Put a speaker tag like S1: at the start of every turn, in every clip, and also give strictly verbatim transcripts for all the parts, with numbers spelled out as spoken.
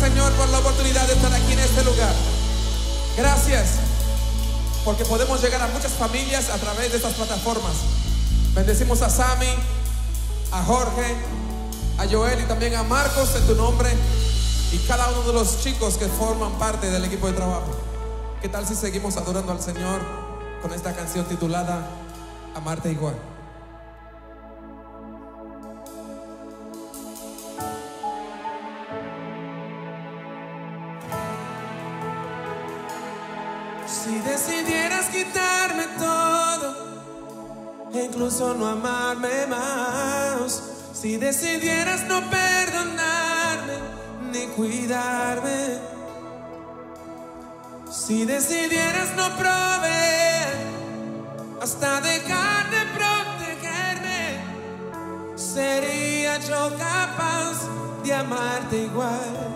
S1: Señor, por la oportunidad de estar aquí en este lugar. Gracias, porque podemos llegar a muchas familias a través de estas plataformas. Bendecimos a Sammy, a Jorge, a Joel y también a Marcos en tu nombre, y cada uno de los chicos que forman parte del equipo de trabajo. ¿Qué tal si seguimos adorando al Señor con esta canción titulada Amarte Igual?
S2: Si decidieras quitarme todo, e incluso no amarme más, si decidieras no perdonarme ni cuidarme, si decidieras no proveer hasta dejar de protegerme, sería yo capaz de amarte igual.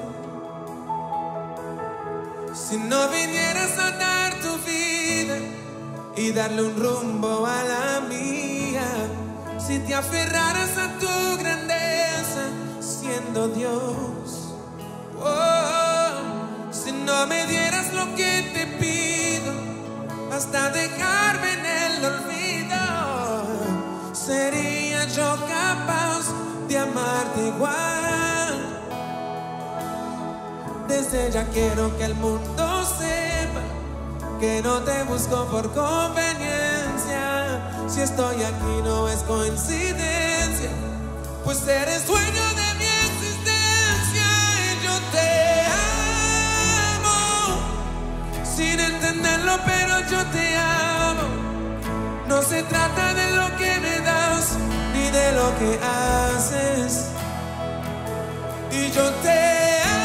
S2: Si no vinieras a dar tu vida y darle un rumbo a la mía, si te aferraras a tu grandeza siendo Dios, oh, si no me dieras lo que te pido hasta dejarme en el olvido, sería yo capaz de amarte igual. Desde ya quiero que el mundo sepa que no te busco por conveniencia. Si estoy aquí no es coincidencia, pues eres dueño de mi existencia. Y yo te amo sin entenderlo, pero yo te amo. No se trata de lo que me das ni de lo que haces. Y yo te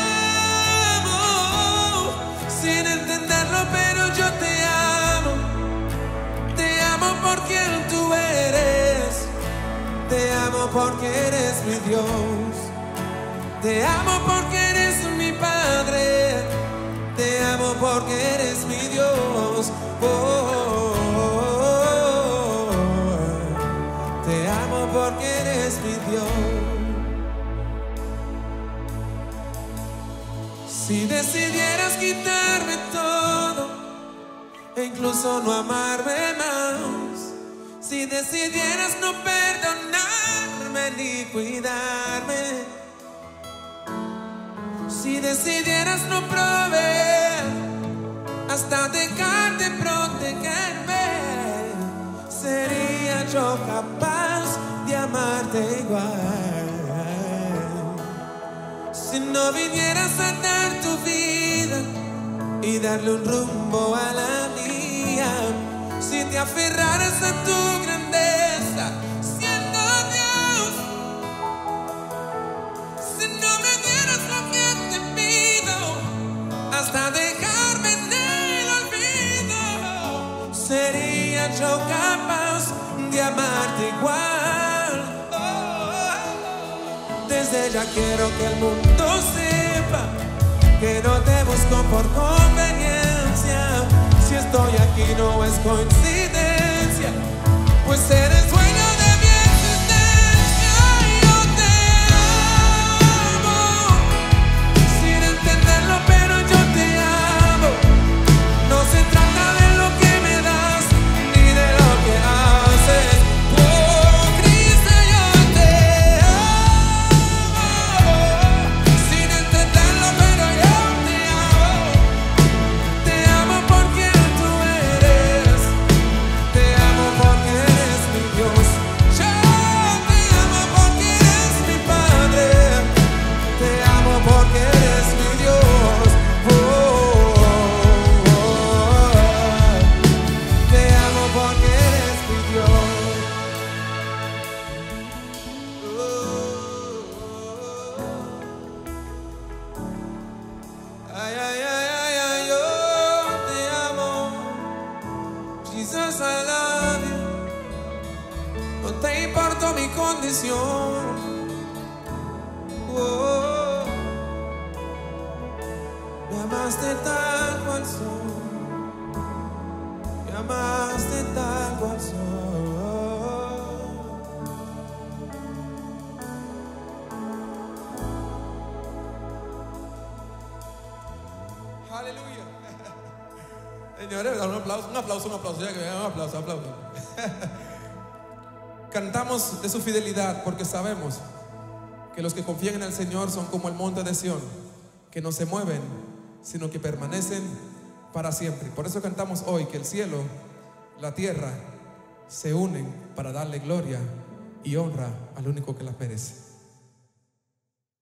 S2: sin entenderlo, pero yo te amo. Te amo por quien tú eres. Te amo porque eres mi Dios. Te amo porque eres mi Padre. Te amo porque eres mi Dios. Oh, oh, oh, oh. Te amo porque eres mi Dios. Si decidieras quitarme todo e incluso no amarme más, si decidieras no perdonarme ni cuidarme, si decidieras no proveer hasta dejar de protegerme, sería yo capaz de amarte igual. Si no vinieras a dar tu vida y darle un rumbo a la mía, si te aferraras a tu grandeza siendo Dios, si no me dieras lo que te pido hasta dejarme en el olvido, sería yo capaz de amarte igual. Desde ya quiero que el mundo sepa que no te busco por conveniencia. Si estoy aquí no es coincidencia, pues eres dueño de mi existencia. Y yo te amo sin entenderlo, pero yo te amo. No se trata de lo que me das ni de lo que haces. Oh, me amaste tal cual soy, me amaste tal cual soy.
S1: Aleluya. Señores, un aplauso, un aplauso, un aplauso, ya que un aplauso, un aplauso. Cantamos de su fidelidad porque sabemos que los que confían en el Señor son como el monte de Sión, que no se mueven, sino que permanecen para siempre. Por eso cantamos hoy que el cielo, la tierra se unen para darle gloria y honra al único que las merece.